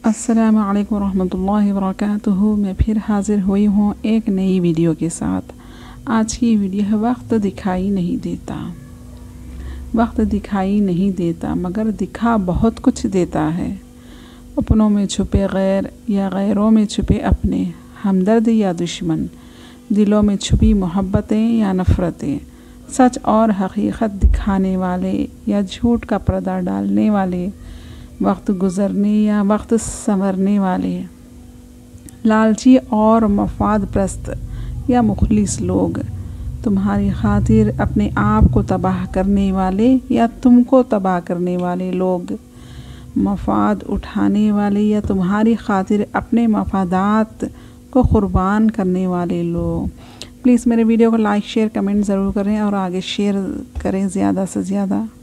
अस्सलामु अलैकुम रहमतुल्लाहि व बरकातुहू। मैं फिर हाज़िर हुई हूँ एक नई वीडियो के साथ। आज की वीडियो है वक्त दिखाई नहीं देता। वक्त दिखाई नहीं देता मगर दिखा बहुत कुछ देता है। अपनों में छुपे गैर या गैरों में छुपे अपने, हमदर्द या दुश्मन, दिलों में छुपी मोहब्बतें या नफ़रतें, सच और हकीकत दिखाने वाले या झूठ का पर्दा डालने वाले, वक्त गुज़रने या वक्त संवरने वाले, लालची और मफाद प्रस्त या मुखलिस लोग, तुम्हारी खातिर अपने आप को तबाह करने वाले या तुमको तबाह करने वाले लोग, मफाद उठाने वाले या तुम्हारी खातिर अपने मफादात को क़ुर्बान करने वाले लोग। प्लीज़ मेरे वीडियो को लाइक शेयर कमेंट ज़रूर करें और आगे शेयर करें ज़्यादा से ज़्यादा।